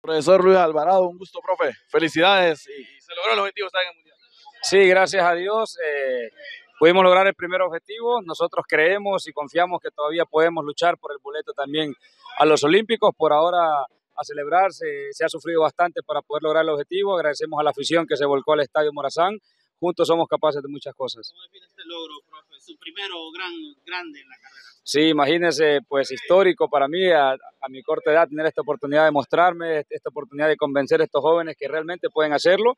Profesor Luis Alvarado, un gusto, profe. Felicidades y se logró el objetivo, estar en el Mundial. Sí, gracias a Dios pudimos lograr el primer objetivo. Nosotros creemos y confiamos que todavía podemos luchar por el boleto también a los Olímpicos. Por ahora a celebrar, se ha sufrido bastante para poder lograr el objetivo. Agradecemos a la afición que se volcó al Estadio Morazán. Juntos somos capaces de muchas cosas. ¿Cómo define este logro, profe? Su primero grande en la carrera. Sí, imagínense, pues histórico para mí a mi corta edad tener esta oportunidad de mostrarme, esta oportunidad de convencer a estos jóvenes que realmente pueden hacerlo.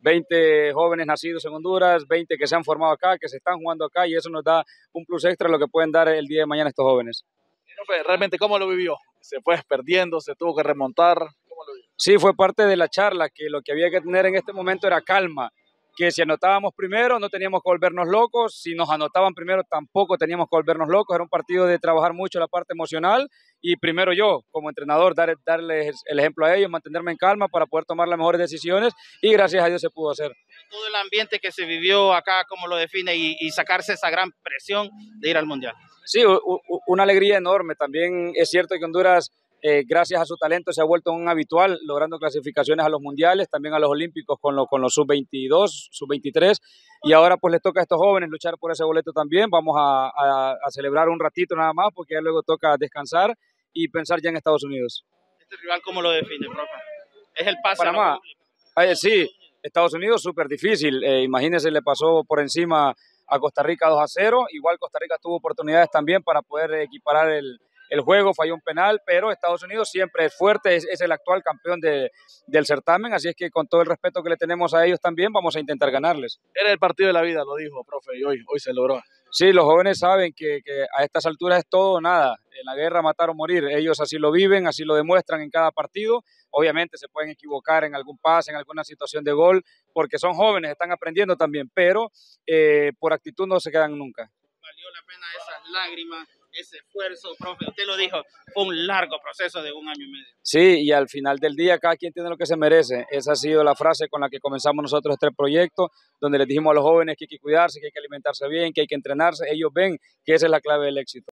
20 jóvenes nacidos en Honduras, 20 que se han formado acá, que se están jugando acá y eso nos da un plus extra a lo que pueden dar el día de mañana estos jóvenes. Profe, realmente, ¿cómo lo vivió? ¿Se fue perdiendo? ¿Se tuvo que remontar? ¿Cómo lo vivió? Sí, fue parte de la charla que lo que había que tener en este momento era calma. Que si anotábamos primero no teníamos que volvernos locos, si nos anotaban primero tampoco teníamos que volvernos locos, era un partido de trabajar mucho la parte emocional y primero yo como entrenador darles el ejemplo a ellos, mantenerme en calma para poder tomar las mejores decisiones y gracias a Dios se pudo hacer. Todo el ambiente que se vivió acá, ¿cómo lo define? Y sacarse esa gran presión de ir al Mundial. Sí, una alegría enorme, también es cierto que Honduras gracias a su talento se ha vuelto un habitual, logrando clasificaciones a los mundiales, también a los olímpicos con los sub-22, sub-23, y ahora pues les toca a estos jóvenes luchar por ese boleto también. Vamos a celebrar un ratito nada más, porque ya luego toca descansar y pensar ya en Estados Unidos. ¿Este rival cómo lo define, profe? Es el pase Panamá. Sí, Estados Unidos súper difícil, imagínense, le pasó por encima a Costa Rica 2-0, igual Costa Rica tuvo oportunidades también para poder equiparar el juego, falló un penal, pero Estados Unidos siempre es fuerte, es el actual campeón del certamen, así es que con todo el respeto que le tenemos a ellos también vamos a intentar ganarles. Era el partido de la vida, lo dijo, profe, y hoy se logró. Sí, los jóvenes saben que a estas alturas es todo o nada, en la guerra matar o morir, ellos así lo viven, así lo demuestran en cada partido. Obviamente se pueden equivocar en algún pase, en alguna situación de gol, porque son jóvenes, están aprendiendo también, pero por actitud no se quedan nunca. ¿Valió la pena esas lágrimas, ese esfuerzo, profe? Usted lo dijo, fue un largo proceso de 1 año y medio. Sí, y al final del día cada quien tiene lo que se merece. Esa ha sido la frase con la que comenzamos nosotros este proyecto, donde les dijimos a los jóvenes que hay que cuidarse, que hay que alimentarse bien, que hay que entrenarse. Ellos ven que esa es la clave del éxito.